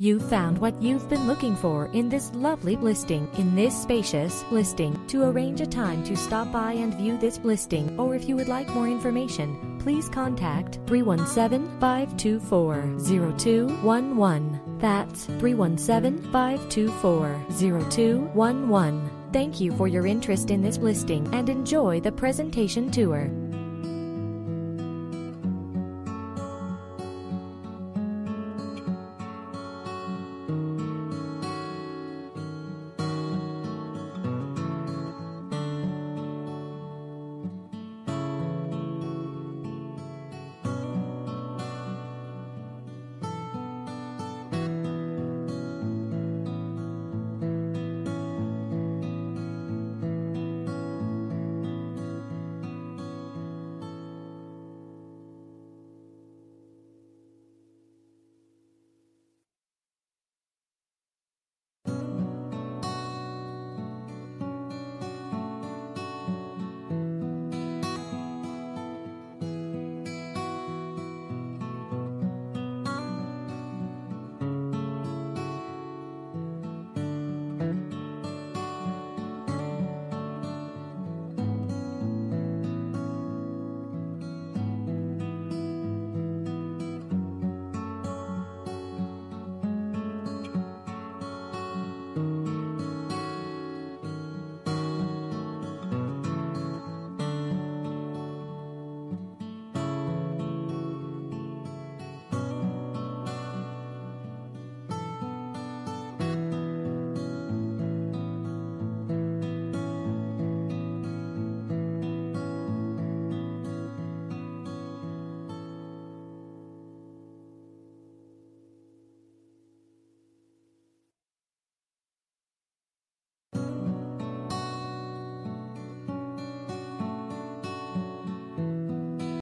You've found what you've been looking for in this lovely listing. In this spacious listing, to arrange a time to stop by and view this listing, or if you would like more information, please contact 317-524-0211. That's 317-524-0211. Thank you for your interest in this listing and enjoy the presentation tour.